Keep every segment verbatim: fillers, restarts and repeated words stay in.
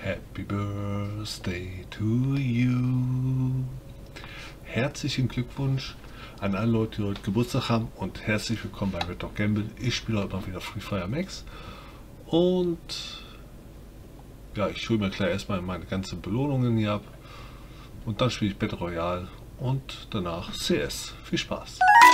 Happy Birthday to you. Herzlichen Glückwunsch an alle Leute, die heute Geburtstag haben und herzlich willkommen bei Red Dog Gamble. Ich spiele heute mal wieder Free Fire Max und ja, ich hole mir gleich erstmal meine ganzen Belohnungen hier ab und dann spiele ich Battle Royale und danach C S. Viel Spaß!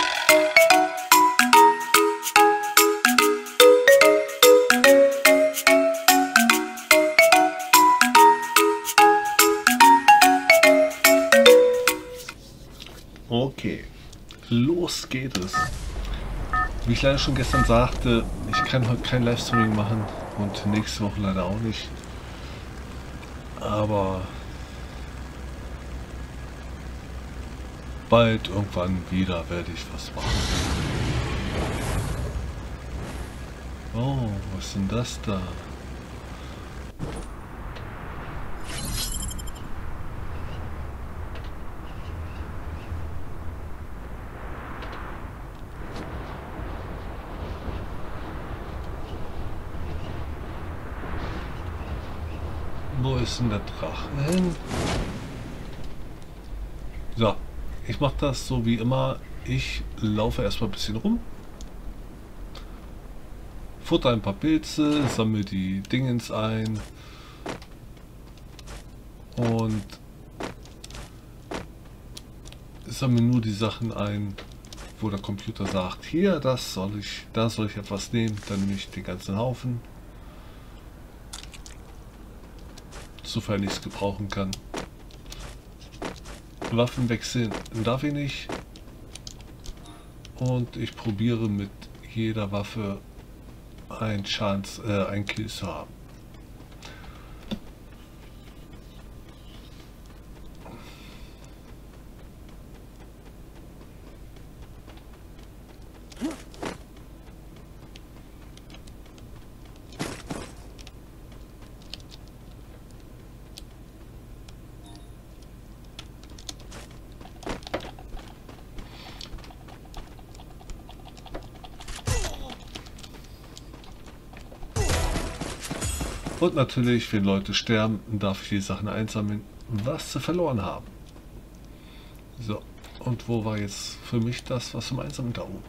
Okay, los geht es. Wie ich leider schon gestern sagte, ich kann heute kein Livestreaming machen und nächste Woche leider auch nicht. Aber bald irgendwann wieder werde ich was machen. Oh, was ist denn das da? Wo ist denn der Drache hin? So, ich mache das so wie immer. Ich laufe erstmal ein bisschen rum, futter ein paar Pilze, sammle die Dingens ein und sammle nur die Sachen ein, wo der Computer sagt, hier, das soll ich, da soll ich etwas nehmen, dann nehme ich den ganzen Haufen. Sofern ich es gebrauchen kann. Waffen wechseln darf ich nicht. Und ich probiere mit jeder Waffe ein Chance, äh, ein Kill zu haben. Und natürlich, wenn Leute sterben, darf ich die Sachen einsammeln, was sie verloren haben. So, und wo war jetzt für mich das, was zum Einsammeln da oben?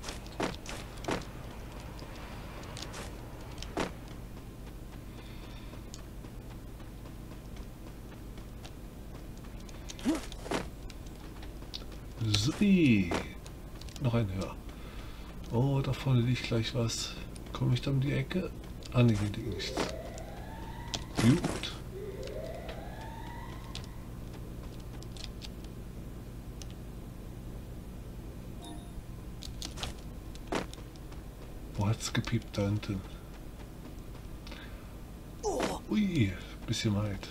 Supi! Noch ein höher. Oh, da vorne liegt gleich was. Komme ich da um die Ecke? Ah, ne, hier liegt nichts. Gut. Wo hat's gepiept da hinten? Ui, bisschen weit.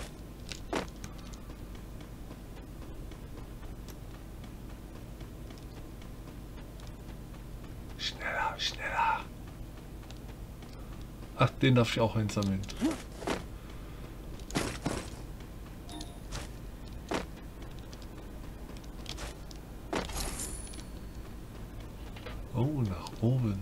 Schneller, schneller. Ach, den darf ich auch einsammeln. Oh, nach oben.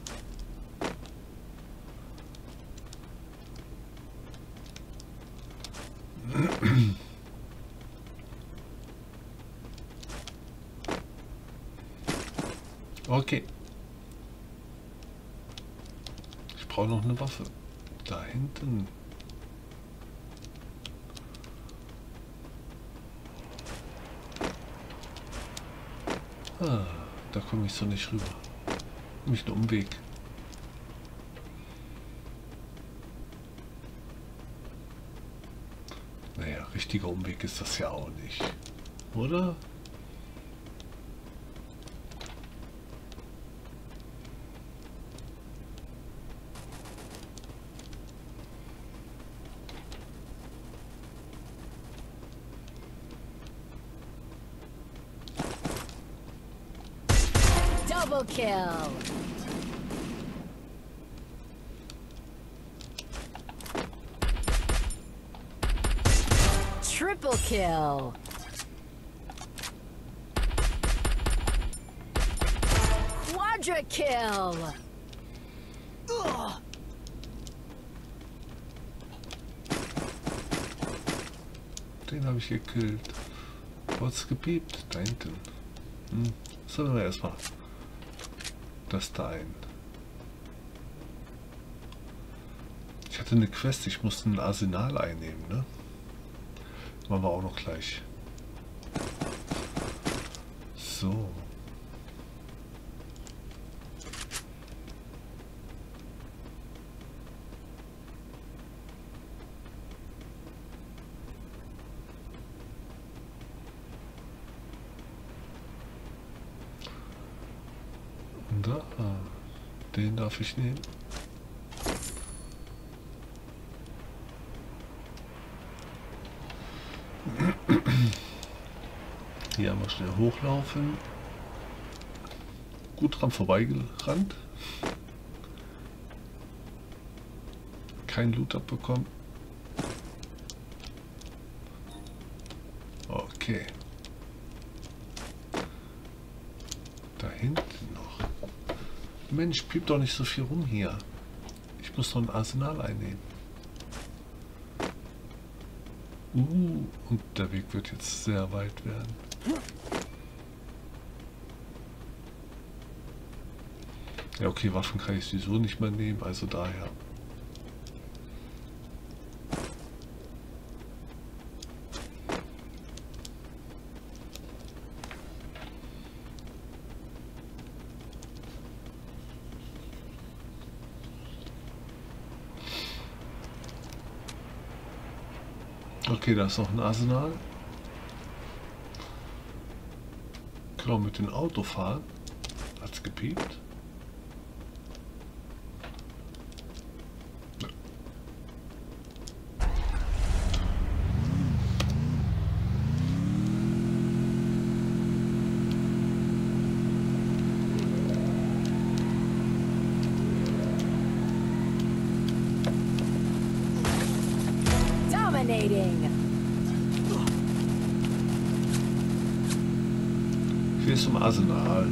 Okay. Ich brauche noch eine Waffe. Da hinten. Ah, da komme ich so nicht rüber. Nicht ein Umweg. Naja, richtiger Umweg ist das ja auch nicht. Oder? Double kill. Triple kill. Quadra kill. Ugh. Den habe ich gekillt. Wo hat's gepiept? Da hinten. Hm. Sollen wir erstmal das da ein. Ich hatte eine Quest, ich musste ein Arsenal einnehmen, ne? Machen wir auch noch gleich. So. Da, den darf ich nehmen. Hier mal schnell hochlaufen. Gut dran vorbeigerannt. Kein Loot abbekommen. Okay. Da hinten noch. Mensch, piept doch nicht so viel rum hier. Ich muss noch ein Arsenal einnehmen. Uh, und der Weg wird jetzt sehr weit werden. Ja, okay, Waffen kann ich sowieso nicht mehr nehmen, also daher. Okay, da ist noch ein Arsenal. Können wir mit dem Auto fahren? Hat's gepiept? Ich will zum Arsenal.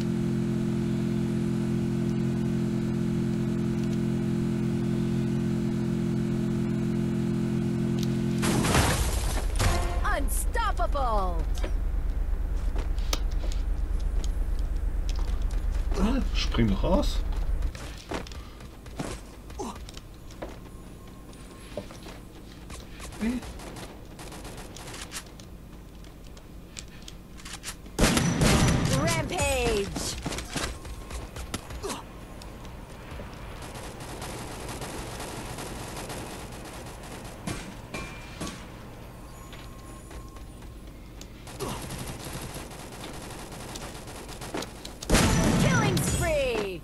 Unstoppable! Ah, spring noch raus. Hey. Rampage! Killing spree!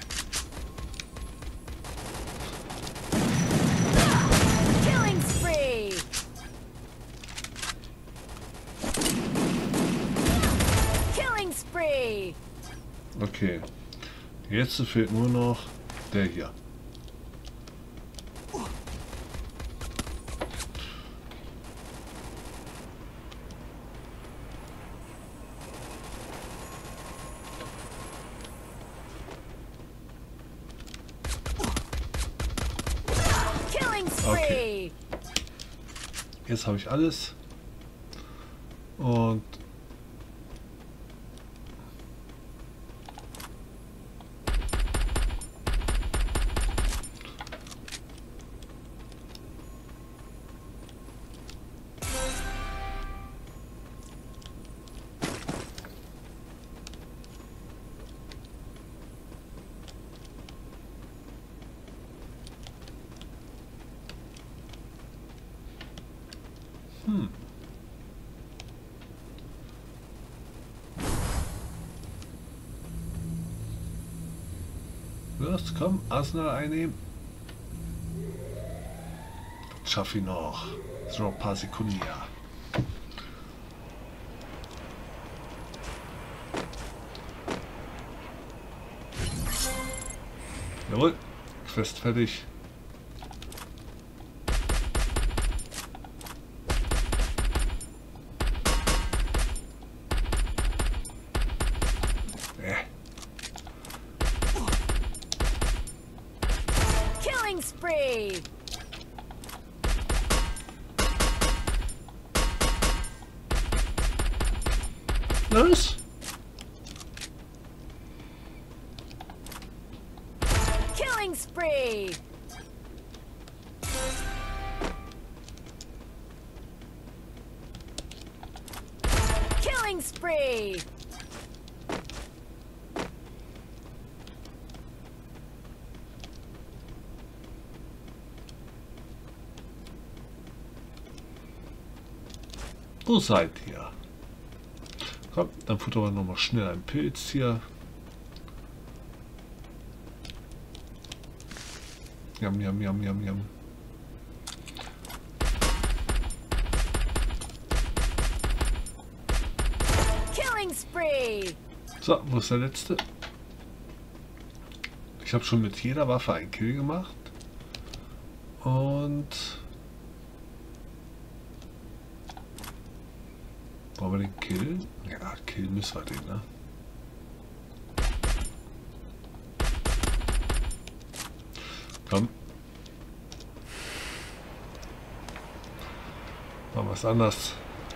Killing spree! Killing spree! Okay. Jetzt fehlt nur noch der hier. Killing spree! Okay. Jetzt habe ich alles. Und Hm. Los, komm, Arsenal einnehmen. Das schaffe ich noch. Das sind noch ein paar Sekunden, ja. Jawohl, Quest fertig. Killing spree! Was? Killing spree. Killing spree. Wo seid ihr? Komm, dann futtern wir nochmal schnell einen Pilz hier. Jam, jam, jam, jam, jam. Killing spree. So, wo ist der letzte? Ich habe schon mit jeder Waffe einen Kill gemacht. Und... Wollen wir den Kill? Ja, Kill müssen wir den, ne? Komm. Machen wir es anders.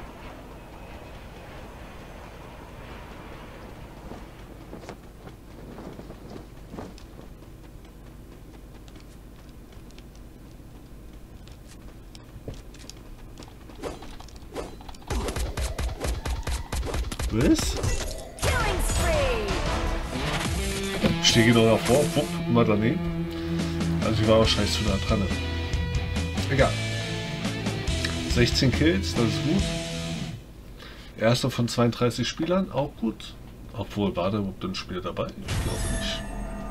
Was? Ich stehe genau davor, wupp, mal daneben. Also ich war wahrscheinlich zu nah dran. Egal. sechzehn Kills, das ist gut. Erster von zweiunddreißig Spielern, auch gut. Obwohl, war da überhaupt ein Spieler dabei? Ich glaube nicht.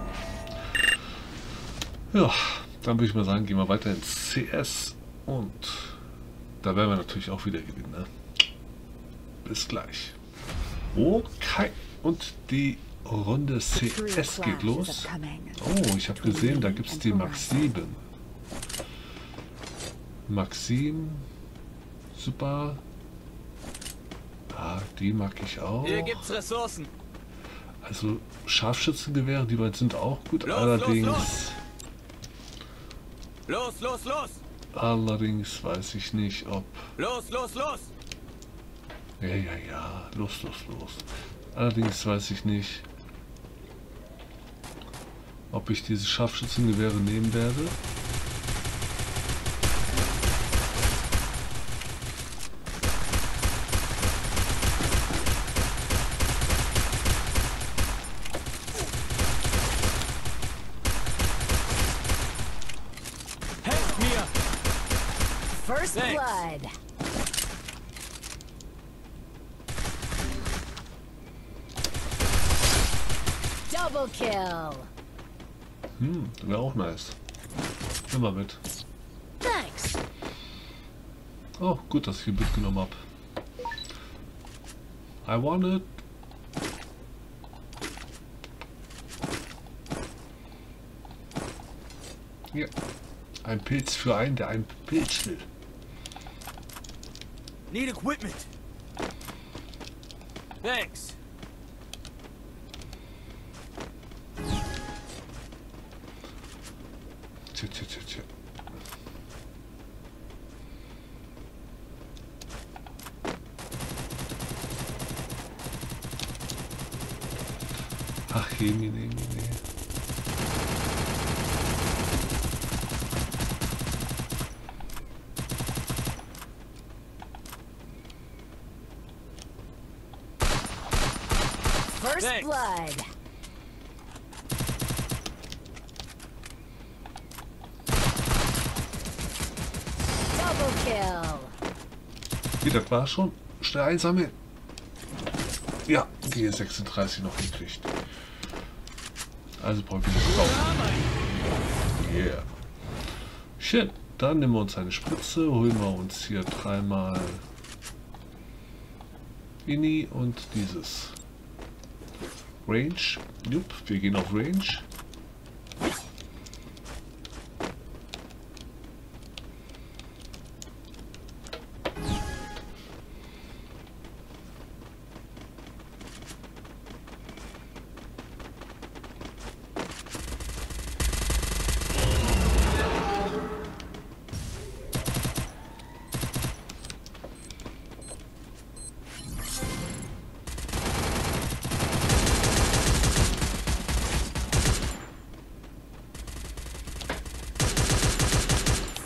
Ja, dann würde ich mal sagen, gehen wir weiter ins C S. Und da werden wir natürlich auch wieder gewinnen. Ne? Bis gleich. Okay, und die Runde C S geht los. Oh, ich habe gesehen, da gibt es die Maxim. Maxim, super. Ah, die mag ich auch. Hier gibt's Ressourcen. Also Scharfschützengewehre, die beiden sind auch gut. Los, allerdings, los, los, los, los, allerdings weiß ich nicht, ob. los, los, los. Ja, ja, ja, los, los, los. Allerdings weiß ich nicht, ob ich diese Scharfschützengewehre nehmen werde. Helft mir. First Thanks. blood. Double kill. Hm, wäre auch nice. Nimm mal mit. Thanks. Oh, gut, dass ich hier mitgenommen habe. I want it. Hier. Ein Pilz für einen, der einen Pilz will. Need equipment. Thanks. Tja, tja, tja, tja. Ach, Jemine, Jemine. First Thanks. blood. Double kill. Wie, das war schon? Schnell einsammeln. Ja, G sechsunddreißig noch gekriegt. Also brauchen wir nicht kaufen. Yeah. Schön. Dann nehmen wir uns eine Spritze, holen wir uns hier dreimal Ini und dieses Range. Jupp, wir gehen auf Range.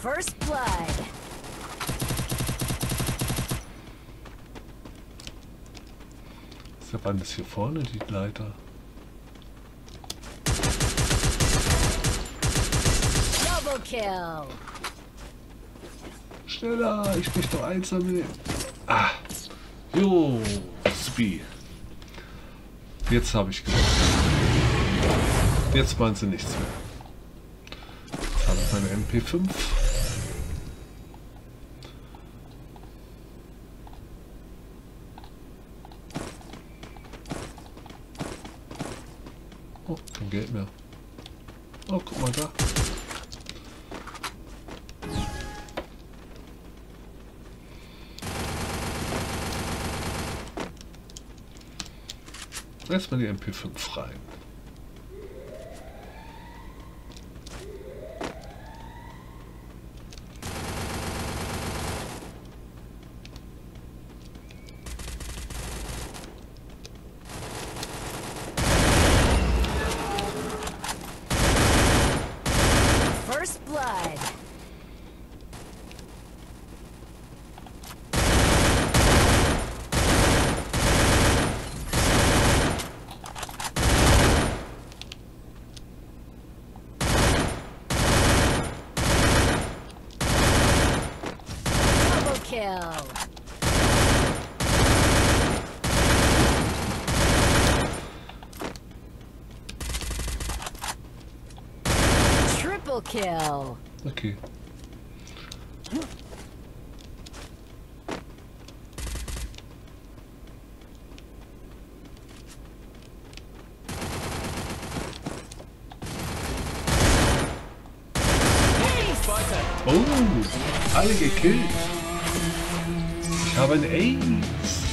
First blood. Wann ist hier vorne die Leiter? Double kill. Schneller, ich möchte doch einsammeln. Ah, jo, Speed. Jetzt habe ich gemacht. Jetzt meinen sie nichts mehr. Jetzt habe ich meine M P fünf. Oh, kein Geld mehr. Oh, guck mal da. Erstmal die M P fünf rein. First blood. Double kill. Triple kill. Okay. Oh, alle gekillt. Ich habe ein Ace.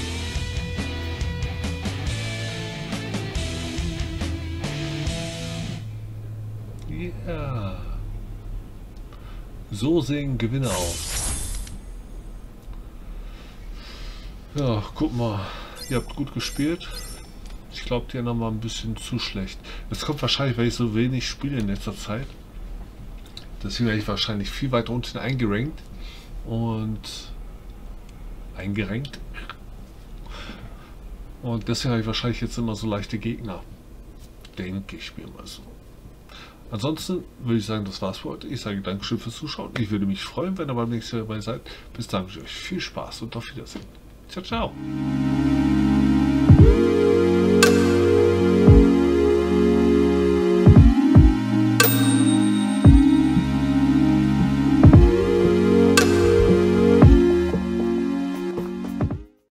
Ja. So sehen Gewinne aus. Ja, guck mal. Ihr habt gut gespielt. Ich glaube, die noch mal ein bisschen zu schlecht. Das kommt wahrscheinlich, weil ich so wenig spiele in letzter Zeit. Deswegen werde ich wahrscheinlich viel weiter unten eingerankt. Und eingerankt. Und deswegen habe ich wahrscheinlich jetzt immer so leichte Gegner. Denke ich mir mal so. Ansonsten würde ich sagen, das war's für heute. Ich sage Dankeschön fürs Zuschauen. Ich würde mich freuen, wenn ihr beim nächsten Mal dabei seid. Bis dann wünsche ich euch viel Spaß und auf Wiedersehen. Ciao, ciao.